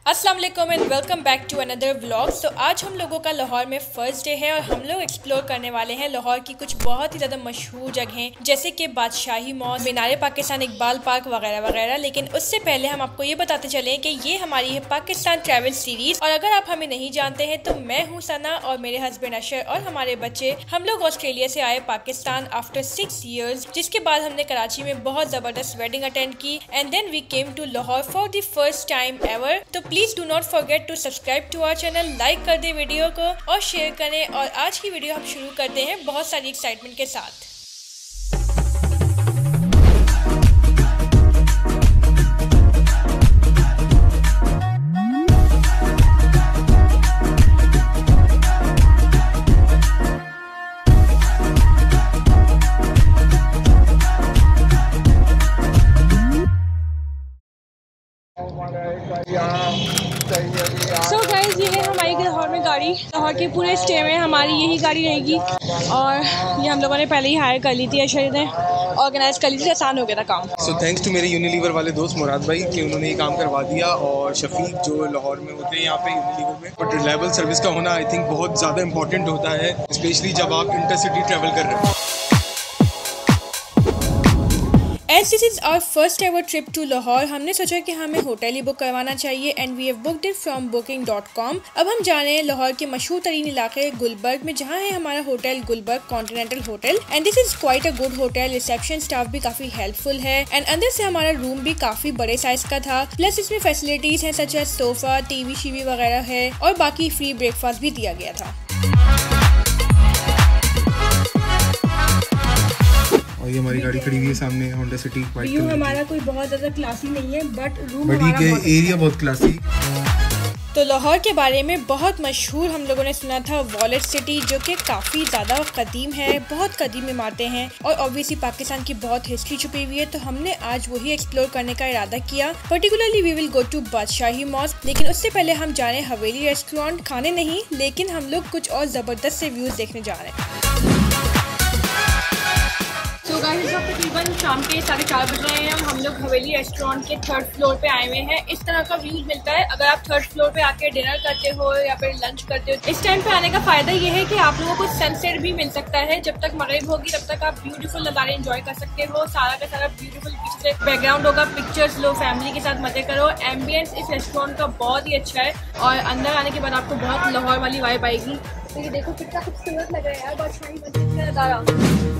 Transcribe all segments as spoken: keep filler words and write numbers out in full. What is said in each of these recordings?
अस्सलाम वालेकुम and welcome back to another vlog. तो आज हम लोगों का लाहौर में फर्स्ट डे है और हम लोग एक्सप्लोर करने वाले हैं लाहौर की कुछ बहुत ही ज़्यादा मशहूर जगहें जैसे कि बादशाही मॉल, मीनार पाकिस्तान, इकबाल पार्क वगैरह वगैरह। लेकिन उससे पहले हम आपको ये बताते चलें कि ये हमारी है पाकिस्तान ट्रैवल सीरीज। और अगर आप हमें नहीं जानते हैं तो मैं हूँ सना और मेरे हस्बैंड अशर और हमारे बच्चे, हम लोग ऑस्ट्रेलिया से आए पाकिस्तान आफ्टर सिक्स ईयर्स, जिसके बाद हमने कराची में बहुत ज़बरदस्त वेडिंग अटेंड की and then we came to Lahore for the first time ever. तो please do not forget to subscribe to our channel, like कर दे वीडियो को और शेयर करें। और आज की वीडियो हम शुरू करते हैं बहुत सारी एक्साइटमेंट के साथ। सो so गाइज, ये है हमारी लाहौर में गाड़ी। लाहौर के पूरे स्टे में हमारी यही गाड़ी रहेगी और ये हम लोगों ने पहले ही हायर कर ली थी, अशर ने ऑर्गेनाइज कर ली थी, आसान हो गया था काम। सो थैंक्स टू मेरे यूनिलीवर वाले दोस्त मुराद भाई कि उन्होंने ये काम करवा दिया, और शफीक जो लाहौर में होते हैं यहाँ पे यूनिलीवर में। बट रिलायबल सर्विस का होना आई थिंक बहुत ज़्यादा इंपॉर्टेंट होता है, स्पेशली जब आप इंटरसिटी ट्रैवल कर रहे हैं। As this is our first ever trip to Lahore, हमने सोचा कि हमें होटल ही बुक करवाना चाहिए and we have booked it from booking dot com. अब हम जा रहे हैं लाहौर के मशहूर तरीन इलाके गुलबर्ग में, जहाँ है हमारा hotel Gulberg continental hotel and this is quite a good hotel. Reception staff भी काफी हेल्पफुल है एंड अंदर से हमारा रूम भी काफी बड़े साइज का था। प्लस इसमें फैसिलिटीज हैं सच एज सोफा, टीवी शीवी वगैरह है और बाकी फ्री ब्रेकफास्ट भी दिया गया था। और ये हमारी गाड़ी खड़ी हुई है सामने, होंडा सिटी। व्यू हमारा कोई बहुत ज्यादा क्लासी नहीं है बट रूम बट हमारा ये बहुत एरिया बहुत क्लासी। तो लाहौर के बारे में बहुत मशहूर हम लोगों ने सुना था वॉलेट सिटी, जो कि काफ़ी ज़्यादा कदीम है, बहुत कदीम इमारतें हैं और ऑब्वियसली पाकिस्तान की बहुत हिस्ट्री छुपी हुई है। तो हमने आज वही एक्सप्लोर करने का इरादा किया। Particularly we will go to Badshahi mosque, लेकिन उससे पहले हम जा रहे हैं हवेली रेस्टोरेंट, खाने नहीं लेकिन हम लोग कुछ और ज़बरदस्त से व्यूज़ देखने जा रहे हैं। तो गाइस, इस वक्त तकरीबन शाम के साढ़े चार बज रहे हैं। हम लोग हवेली रेस्टोरेंट के थर्ड फ्लोर पे आए हुए हैं। इस तरह का व्यूज मिलता है अगर आप थर्ड फ्लोर पे आके डिनर करते हो या फिर लंच करते हो। इस टाइम पे आने का फायदा ये है कि आप लोगों को सनसेट भी मिल सकता है। जब तक मगरिब होगी तब तक आप ब्यूटीफुल नज़ारे एंजॉय कर सकते हो। सारा का सारा ब्यूटीफुल पीछे बैकग्राउंड होगा, पिक्चर्स लो, फैमिली के साथ मजे करो। एम्बियंस इस रेस्टोरेंट का बहुत ही अच्छा है और अंदर आने के बाद आपको बहुत लाहौर वाली वाइब आएगी। तो ये देखो कितना खूबसूरत लग रहा है यार बादशाही मस्जिद का नज़ारा।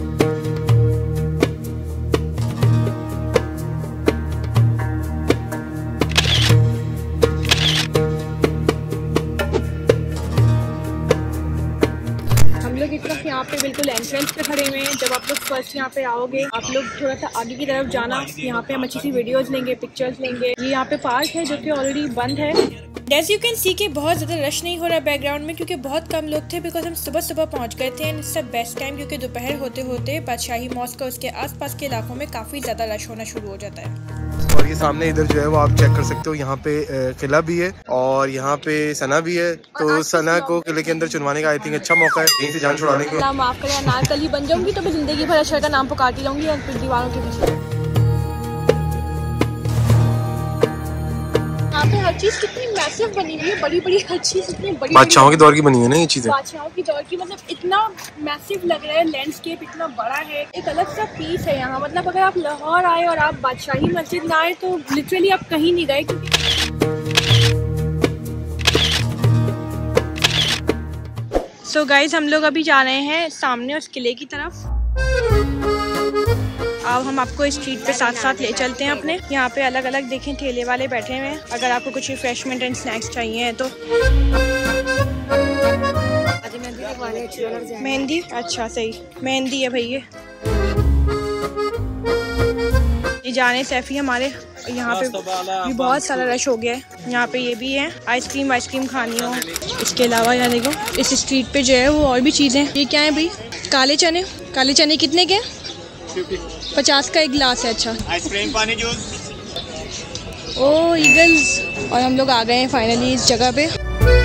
यहाँ पे बिल्कुल एंट्रेंस पे खड़े हुए हैं। जब आप लोग फर्स्ट यहाँ पे आओगे, आप लोग थोड़ा सा आगे की तरफ जाना, यहाँ पे हम अच्छी सी वीडियोस लेंगे, पिक्चर्स लेंगे। ये यहाँ पे पार्क है जो कि ऑलरेडी बंद है। एज यू कैन सी के बहुत ज़्यादा रश नहीं हो रहा है बैकग्राउंड में, क्योंकि बहुत कम लोग थे, बिकॉज हम सुबह सुबह पहुँच गए थे and it's the best time, क्योंकि दोपहर होते होते बादशाही मॉस्क और उसके आसपास के इलाकों में काफ़ी ज़्यादा रश होना शुरू हो जाता है। और ये सामने इधर जो है वो आप चेक कर सकते हो, यहाँ पे किला भी है और यहाँ पे सना भी है। तो सना को किले के अंदर चुनवाने का आई थिंक अच्छा मौका है, यहीं से जान छुड़ाने का। माफ करें, अनारकली बन जाऊंगी तो मैं जिंदगी भर अशर का नाम पुकारती रहूंगी और फिर दीवारों के पीछे। यहाँ पे हर चीज कितनी मैसिव बनी हुई है, बड़ी बड़ी हर चीज इतनी बड़ी। बादशाहों के दौर की बनी है ना ये चीजें, बादशाहों की दौर की, मतलब इतना मैसिव लग रहा है। लैंडस्केप इतना बड़ा है, एक अलग सा पीस है यहाँ। मतलब अगर आप लाहौर आए और आप बादशाही मस्जिद ना आए तो लिटरली आप कहीं नहीं गए। क्योंकि सो so गाइज, हम लोग अभी जा रहे हैं सामने उस किले की तरफ। अब हम आपको स्ट्रीट पे साथ साथ ले चलते हैं अपने। यहाँ पे अलग अलग देखें ठेले वाले बैठे हुए हैं, अगर आपको कुछ रिफ्रेशमेंट एंड स्नैक्स चाहिए तो। मेहंदी, अच्छा सही, मेहंदी है भाई। ये ये जाने सैफी हमारे यहाँ पे भी बहुत सारा रश हो गया है। यहाँ पे ये भी है, आइसक्रीम आइसक्रीम खानी हो। इसके अलावा यहाँ देखो इस स्ट्रीट पे जो है वो और भी चीज़ें। ये क्या है भाई? काले चने। काले चने कितने के? पचास का एक गिलास है। अच्छा, आइसक्रीम, पानी, जूस। ओ ईगल्स। और हम लोग आ गए हैं फाइनली इस जगह पे।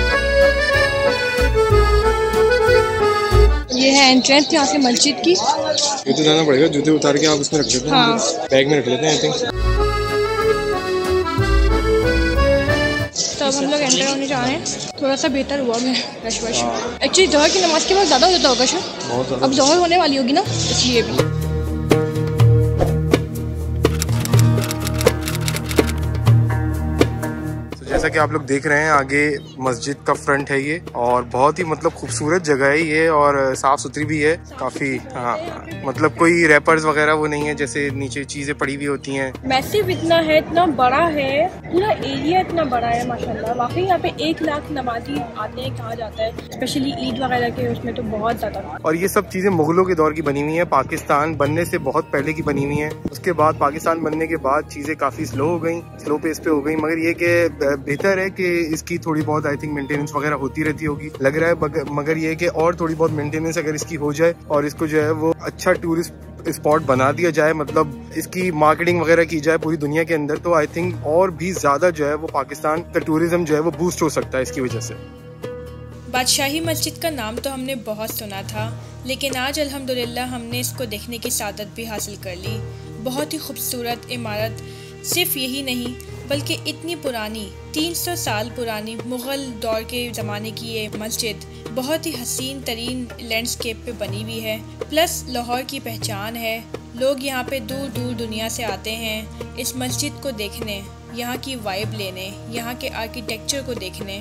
ये है एंट्रेंस यहाँ से मस्जिद की। जूते जाना पड़ेगा, जूते उतार के आप उसमें रख देते हैं। हाँ। बैग में रख लेते हैं आई थिंक। तो अब हम लोग एंटर होने जा रहे हैं। थोड़ा सा बेहतर हुआ मैं रश वश। एक्चुअली ज़ोहर की नमाज़ के बाद ज़्यादा होता होगा शायद, अब ज़ोहर होने वाली होगी ना, इसलिए भी। जैसा कि आप लोग देख रहे हैं आगे मस्जिद का फ्रंट है ये, और बहुत ही मतलब खूबसूरत जगह है ये, और साफ सुथरी भी है काफी। हाँ, मतलब कोई रैपर्स वगैरह वो नहीं है जैसे नीचे चीजें पड़ी हुई होती हैं। मैसिव इतना है, इतना बड़ा है, पूरा एरिया इतना बड़ा है माशाल्लाह। वाकई यहाँ पे एक लाख नमाजी आते हैं, कहा जाता है, स्पेशली ईद वगैरह के उसमें तो बहुत ज्यादा। और ये सब चीजें मुगलों के दौर की बनी हुई है, पाकिस्तान बनने से बहुत पहले की बनी हुई है। उसके बाद पाकिस्तान बनने के बाद चीजें काफी स्लो हो गई, स्लो पेस पे हो गई, मगर ये कि बेहतर है कि इसकी थोड़ी बहुत आई थिंक मेंटेनेंस वगैरह होती रहती होगी, लग रहा है। मगर ये कि और थोड़ी बहुत मेंटेनेंस अगर इसकी हो जाए और इसको जो है वो अच्छा टूरिस्ट स्पॉट बना दिया जाए, मतलब इसकी मार्केटिंग वगैरह की जाए पूरी दुनिया के अंदर, तो आई थिंक और भी ज्यादा जो है वो पाकिस्तान का टूरिज्म जो है वो बूस्ट हो सकता है इसकी वजह से। बादशाही मस्जिद का नाम तो हमने बहुत सुना था, लेकिन आज अल्हम्दुलिल्लाह हमने इसको देखने की सादत भी हासिल कर ली। बहुत ही खूबसूरत इमारत, सिर्फ यही नहीं बल्कि इतनी पुरानी, तीन सौ साल पुरानी मुग़ल दौर के ज़माने की ये मस्जिद बहुत ही हसीन तरीन लैंडस्केप पे बनी हुई है। प्लस लाहौर की पहचान है, लोग यहाँ पे दूर दूर दुनिया से आते हैं इस मस्जिद को देखने, यहाँ की वाइब लेने, यहाँ के आर्किटेक्चर को देखने।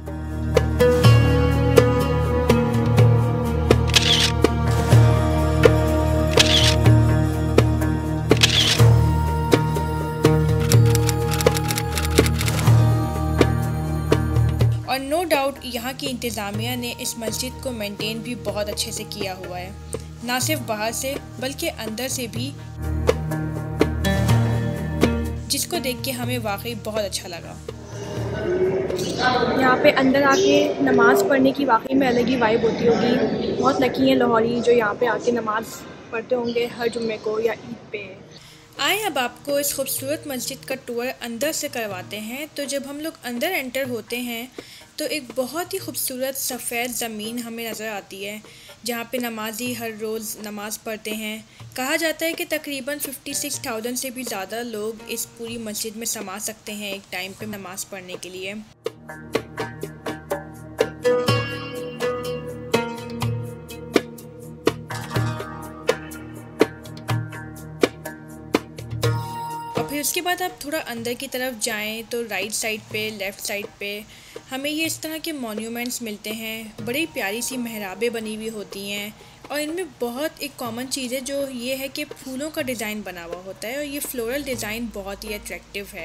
और नो डाउट यहाँ की इंतज़ामिया ने इस मस्जिद को मेंटेन भी बहुत अच्छे से किया हुआ है, ना सिर्फ बाहर से बल्कि अंदर से भी, जिसको देख के हमें वाकई बहुत अच्छा लगा। यहाँ पे अंदर आके नमाज़ पढ़ने की वाकई में अलग ही वाइब होती होगी। बहुत लकी हैं लाहौरी जो यहाँ पे आके नमाज़ पढ़ते होंगे हर जुम्मे को या ईद पे। आए अब आपको इस खूबसूरत मस्जिद का टूर अंदर से करवाते हैं। तो जब हम लोग अंदर एंटर होते हैं तो एक बहुत ही खूबसूरत सफ़ेद ज़मीन हमें नज़र आती है, जहाँ पे नमाजी हर रोज़ नमाज़ पढ़ते हैं। कहा जाता है कि तकरीबन छप्पन हज़ार से भी ज़्यादा लोग इस पूरी मस्जिद में समा सकते हैं एक टाइम पे नमाज़ पढ़ने के लिए। फिर उसके बाद आप थोड़ा अंदर की तरफ जाएं तो राइट साइड पे, लेफ़्ट साइड पे हमें ये इस तरह के मॉन्यूमेंट्स मिलते हैं। बड़ी प्यारी सी मेहराबें बनी हुई होती हैं, और इनमें बहुत एक कॉमन चीज़ है जो ये है कि फूलों का डिज़ाइन बना हुआ होता है, और ये फ्लोरल डिज़ाइन बहुत ही अट्रैक्टिव है।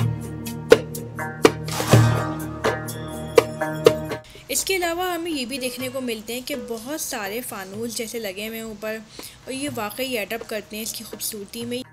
इसके अलावा हमें ये भी देखने को मिलते हैं कि बहुत सारे फानूस जैसे लगे हुए हैं ऊपर, और ये वाकई एडअप करते हैं इसकी खूबसूरती में।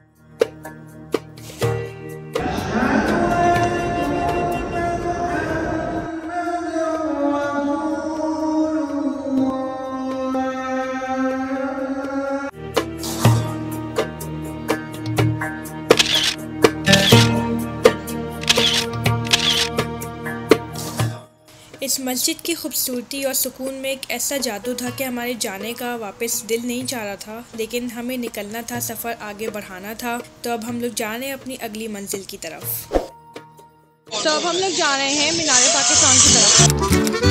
इस मस्जिद की खूबसूरती और सुकून में एक ऐसा जादू था कि हमारे जाने का वापस दिल नहीं चाह रहा था, लेकिन हमें निकलना था, सफ़र आगे बढ़ाना था। तो अब हम लोग जा रहे हैं अपनी अगली मंजिल की तरफ। तो अब हम लोग जा रहे हैं मीनार पाकिस्तान की तरफ।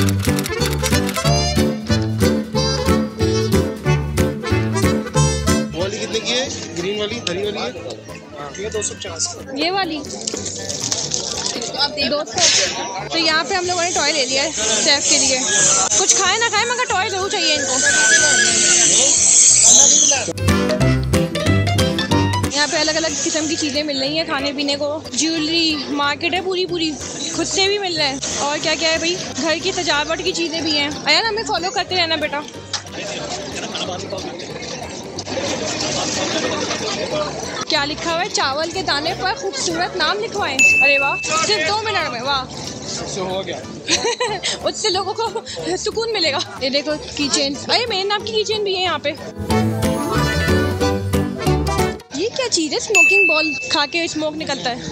वाली कितने की है? ग्रीन वाली, हरी वाली है? ये दो सौ पचास। ये वाली दो सौ। तो यहाँ पे हम लोगों ने टॉय ले लिया है सेफ के लिए। कुछ खाए ना खाए मगर टॉय जरूर चाहिए इनको। यहाँ पे अलग अलग किस्म की चीज़ें मिल रही हैं खाने पीने को। ज्वेलरी मार्केट है पूरी पूरी, खुद से भी मिल रहा है। और क्या क्या है भाई, घर की सजावट की चीज़ें भी हैं। आया ना, हमें फॉलो करते रहना बेटा। क्या लिखा हुआ है? चावल के दाने पर खूबसूरत नाम लिखवाएं। अरे वाह, सिर्फ दो मिनट में, वाह हो गया। उससे लोगों को सुकून मिलेगा। ये देखो कीचेन, अरे मेरे नाम की कीचेन भी है यहाँ पे। ये क्या चीज़ है? स्मोकिंग बॉल खा के स्मोक निकलता है।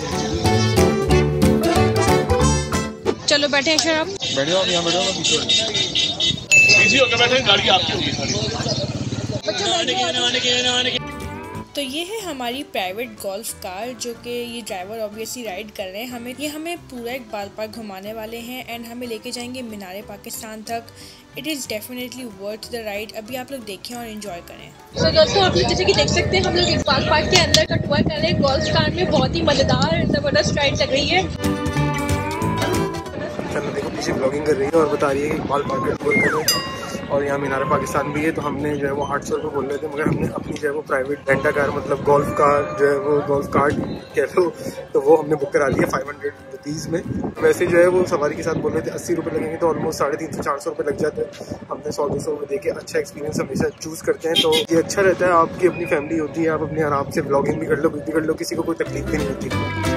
चलो बैठे हैं शराब। बैठो आप यहाँ, बैठो पीछे होकर बैठे, गाड़ी आपकी होगी। बच्चों तो ये है हमारी प्राइवेट गोल्फ कार जो कि ये ड्राइवर ऑब्वियसली राइड कर रहे हैं। हमें ये हमें पूरा एक बाल पार्क घुमाने वाले हैं एंड हमें लेके जाएंगे मीनारे पाकिस्तान तक। It is definitely worth the ride. अभी आप लोग देखें और इन्जॉय करें। तो so, दोस्तों आप लोग जैसे कि देख सकते हैं हम लोग इस बाल पार्क के अंदर का टूर कर रहे हैं गोल्फ कार में। बहुत ही मज़ेदार ज़बरदस्त राइड लग रही है। देखो पीछे ब्लॉगिंग कर रही है और बता रही है कि बाल पार्क का टूर कर रहे हैं और यहाँ मीनार पाकिस्तान भी है। तो हमने जो है वो आठ सौ रुपये बोल रहे थे, मगर हमने अपनी जो है वो प्राइवेट रेंटा कार मतलब गोल्फ कार जो है वो गोल्फ कार्ट कह लो तो वो हमने बुक करा ली है फाइव हंड्रेड रुपीज़ में। वैसे जो है वो सवारी के साथ बोल रहे थे अस्सी रुपये लगेंगे, तो ऑलमोस्ट साढ़े तीन सौ चार सौ रुपये लग जाते हैं। हमने सौ दो सौ रुपये दे के अच्छा एक्सपीरियंस हमेशा चूज़ करते हैं। तो ये अच्छा रहता है, आपकी अपनी फैमिली होती है, आप अपने आराम से ब्लॉगिंग भी कर लो, कुछ भी कर लो, किसी को कोई तकलीफ भी नहीं होती।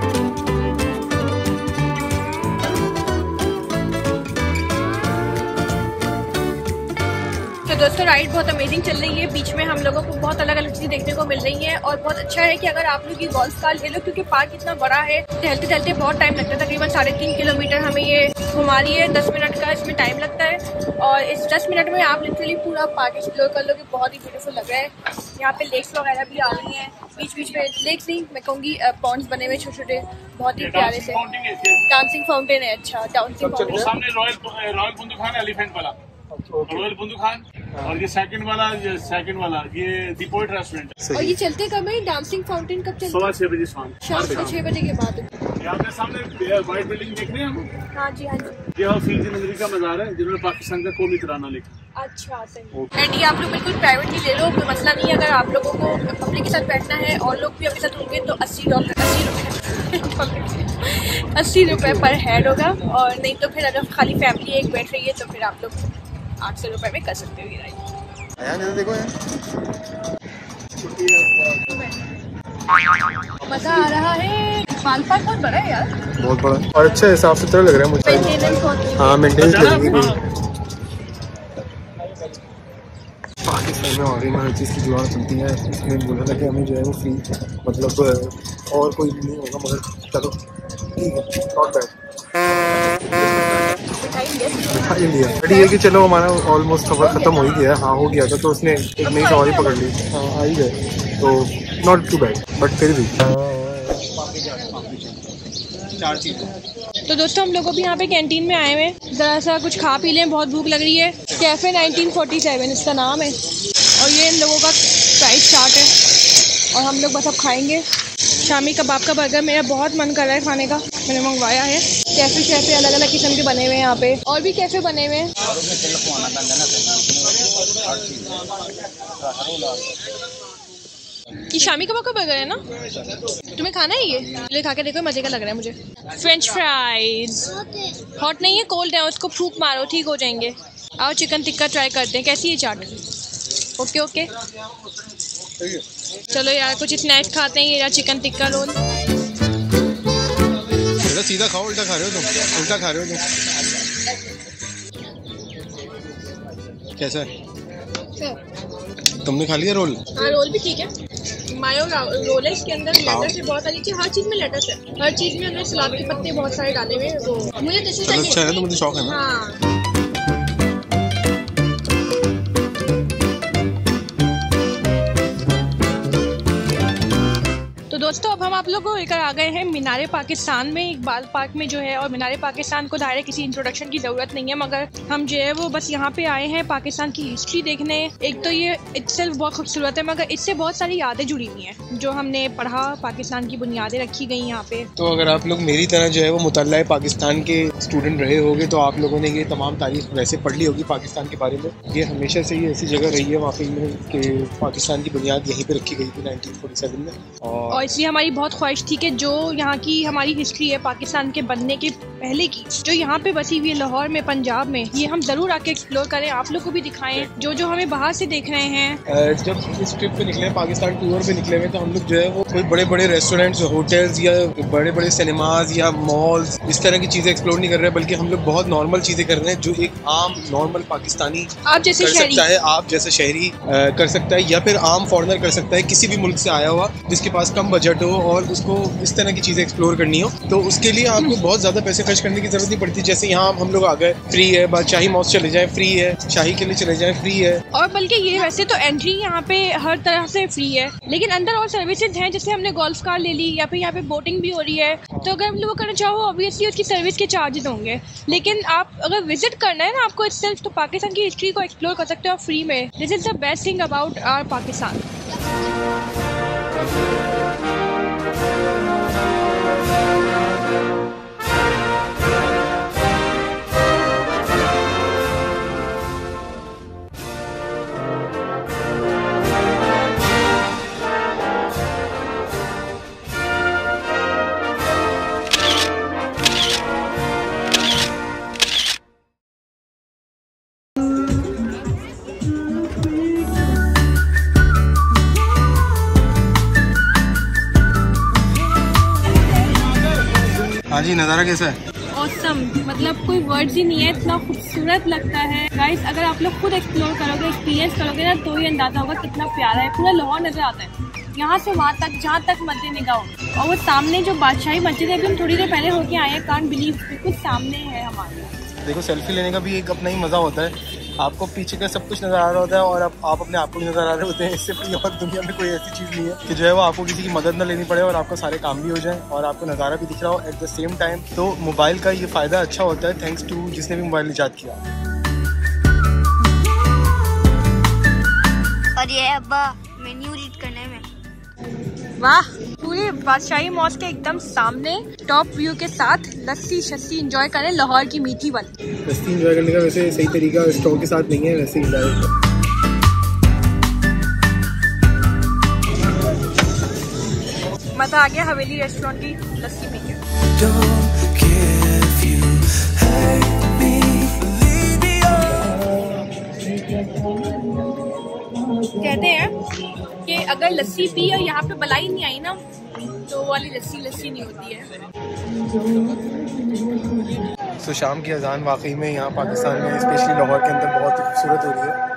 तो दोस्तों राइड बहुत अमेजिंग चल रही है। बीच में हम लोगों को बहुत अलग अलग चीज़ें देखने को मिल रही हैं और बहुत अच्छा है कि अगर आप लोग ये गोल्फ कार ले लो, क्योंकि पार्क इतना बड़ा है, टहलते टहलते बहुत टाइम लगता है। तकरीबन साढ़े तीन किलोमीटर हमें ये घुमा रही है, दस मिनट का इसमें टाइम लगता है और इस दस मिनट में आप लिटरली पूरा पार्क एक्सप्लोर कर लोगे। बहुत ही ब्यूटीफुल लग रहा है। यहाँ पे लेक्स वगैरह भी आ रही हैं, बीच बीच में लेक्स नहीं मैं कहूँगी पॉन्ड्स बने हुए छोटे छोटे, बहुत ही प्यारे से। डांसिंग फाउंटेन है। अच्छा dancing fountain royal Bundu Khan और ये सेकंड वाला ये सेकंड वाला ये दी पोएट रेस्टोरेंट। और ये चलते कब है डांसिंग फाउंटेन? कब चलते? सुबह छह बजे शाम शाम छह बजे के बाद। यहाँ पे सामने व्हाइट बिल्डिंग देख रहे हैं हम? हाँ जी हाँ जी। ये फीजी नगरी का मज़ार है जिन्होंने पाकिस्तान का कौमी तराना लिखा। अच्छा सही। एंड ये आप लोग बिल्कुल प्राइवेटली ले लो, कोई मसला नहीं है। अगर आप लोगों को पब्लिक के साथ बैठना है और लोग भी आपके साथ होंगे तो अस्सी डॉलर अस्सी रुपये अस्सी रुपये पर हेड होगा। और नहीं तो फिर अगर खाली फैमिली एक बैठ रही है तो फिर आप लोग आठ सौ रुपये में कर सकते हो ये राइड। देखो यार मजा आ रहा है। बाल पार्क बहुत बड़ा है यार, बहुत बड़ा और अच्छा है, साफ सुथरा लग रहा है मुझे। हाँ मेंटेनेंस करेंगे भी। पाकिस्तान में और हर चीज़ की जुगाड़ चलती है। इसमें बोला था कि हमें जो है वो फ्री मतलब और कोई नहीं होगा, मगर चलो ठीक है, नॉट बैड। रेडी है कि चलो हमारा ऑलमोस्ट सफर खत्म हो ही गया। हाँ हो गया था, तो उसने एक नई सवारी पकड़ ली। हाँ आ ही गए, तो नॉट टू बैड बट फिर भी चार चीज़ें। तो दोस्तों हम लोग भी यहाँ पे कैंटीन में आए हुए हैं, ज़रा सा कुछ खा पी लें, बहुत भूख लग रही है। कैफ़े नाइनटीन फोर्टी सेवन इसका नाम है और ये इन लोगों का प्राइस चार्ट है और हम लोग बस अब खाएंगे। शामी कबाब का बर्गर मेरा बहुत मन कर रहा है खाने का, मैंने मंगवाया है। कैफ़े शैफ़े अलग अलग किस्म के बने हुए हैं यहाँ पे, और भी कैफ़े बने हुए हैं। ये शामी कबाब का बर्गर है ना? तुम्हें खाना है ये? ले खा के देखो, मज़े का लग रहा है मुझे। फ्रेंच फ्राइज हॉट नहीं है, कोल्ड है, उसको फूंक मारो ठीक हो जाएंगे। आओ चिकन टिक्का ट्राई करते हैं, कैसी है चाट? ओके ओके चलो यार कुछ स्नैक्स खाते हैं। ये यार चिकन टिक्का रोल। सीधा खाओ, उल्टा खा रहे हो तुम, उल्टा खा रहे हो तुम। कैसा है? तुमने खा लिया रोल? हाँ रोल भी ठीक है। मायो रोल है, इसके अंदर लेटस है, बहुत सारी चीज, हर चीज में लेटस है, हर चीज में उन्होंने सलाद के पत्ते बहुत सारे डाले हुए हैं। वो मुझे तो अच्छा है, तो मुझे शौक है ना। हाँ तो दोस्तों अब हम आप लोगों को लेकर आ गए हैं मीनारे पाकिस्तान में, इकबाल पार्क में जो है। और मीनारे पाकिस्तान को दायरे किसी इंट्रोडक्शन की ज़रूरत नहीं है, मगर हम जो है वो बस यहाँ पे आए हैं पाकिस्तान की हिस्ट्री देखने। एक तो ये इट्सेल्फ बहुत खूबसूरत है, मगर इससे बहुत सारी यादें जुड़ी हुई हैं जो हमने पढ़ा, पाकिस्तान की बुनियादें रखी गई यहाँ पे। तो अगर आप लोग मेरी तरह जो है वो मुतल्ला पाकिस्तान के स्टूडेंट रहे होगे तो आप लोगों ने ये तमाम तारीख वैसे पढ़ ली होगी पाकिस्तान के बारे में। ये हमेशा से ही ऐसी जगह रही है वाकई में कि पाकिस्तान की बुनियाद यहीं पे रखी गई थी नाइनटीन फोर्टी सेवन में। और इसलिए हमारी बहुत ख्वाहिश थी कि जो यहाँ की हमारी हिस्ट्री है पाकिस्तान के बनने के पहले की, जो यहाँ पे बसी हुई है लाहौर में, पंजाब में, ये हम जरूर आके एक्सप्लोर करें, आप लोग को भी दिखाएं जो जो हमें बाहर से देख रहे हैं। जब इस ट्रिप पे निकले, पाकिस्तान टूर पे निकले हुए, तो हम लोग जो है वो कोई बड़े बड़े रेस्टोरेंट्स, होटल्स या बड़े बड़े सिनेमाज या मॉल्स इस तरह की चीज़ें एक्सप्लोर नहीं कर रहे हैं, बल्कि हम लोग बहुत नॉर्मल चीज़ें कर रहे हैं जो एक आम नॉर्मल पाकिस्तानी आप जैसे कर सकता है, आप जैसे शहरी कर सकता है, या फिर आम फॉरेनर कर सकता है, किसी भी मुल्क से आया हुआ जिसके पास कम बजट हो और उसको इस तरह की चीज़ें एक्सप्लोर करनी हो। तो उसके लिए आपको बहुत ज़्यादा पैसे खर्च करने की जरूरत नहीं पड़ती। जैसे यहाँ हम लोग आ गए, फ्री है, बादशाही मॉल चले जाए फ्री है, शाही किले चले जाए फ्री है। और बल्कि ये वैसे तो एंट्री यहाँ पे हर तरह से फ्री है, लेकिन अंदर और सर्विसेज हैं, जैसे हमने गोल्फ कार ले ली या फिर यहाँ पे बोटिंग भी हो रही है। तो अगर हम लोग करना चाहो ऑब्वियसली उसकी सर्विस के चार्जेस होंगे, लेकिन आप अगर विजिट करना है ना आपको इट्सेल्फ, तो पाकिस्तान की हिस्ट्री को एक्सप्लोर कर सकते हो फ्री में। This is the best thing about our Pakistan. हाँ जी, नज़ारा कैसा है? ऑसम, मतलब कोई वर्ड्स ही नहीं है, इतना खूबसूरत लगता है गाइस। अगर आप लोग खुद एक्सप्लोर करोगे, एक्सपीरियंस करोगे ना, तो ही अंदाजा होगा कितना प्यारा है। पूरा लाहौर नजर आता है यहाँ से वहाँ तक, जहाँ तक मद्दे निगाह हो। और वो सामने जो बादशाही मस्जिद है, अभी हम थोड़ी देर पहले होके आए हैं, कांट बिलीव, बिल्कुल सामने है हमारे। देखो, सेल्फी लेने का भी एक अपना ही मज़ा होता है। आपको पीछे का सब कुछ नज़र आ रहा होता है और आप, आप अपने आप को भी नज़र आ रहे होते हैं। इससे बड़ी और दुनिया में कोई ऐसी चीज़ नहीं है कि जो है वो आपको किसी की मदद ना लेनी पड़े और आपको सारे काम भी हो जाए और आपको नज़ारा भी दिख रहा हो एट द सेम टाइम। तो मोबाइल का ये फ़ायदा अच्छा होता है, थैंक्स टू जिसने भी मोबाइल ईजाद किया। और ये अब्बा मेन्यू रीड करने में, वाह, पूरे बादशाही मॉल के एकदम सामने टॉप व्यू के साथ लस्सी शस्सी एंजॉय करें, लाहौर की मीठी वाली। लस्सी एंजॉय करने का वैसे सही तरीका स्ट्रॉ के साथ नहीं है, वैसे ही डायरेक्ट। मजा आ गया हवेली रेस्टोरेंट की लस्सी पी के। कहते हैं कि अगर लस्सी पी और यहाँ पे बलाई नहीं आई ना, तो वो वाली लस्सी लस्सी नहीं होती है। तो शाम की अजान वाकई में यहाँ पाकिस्तान में स्पेशली लाहौर के अंदर बहुत ही खूबसूरत हो रही है।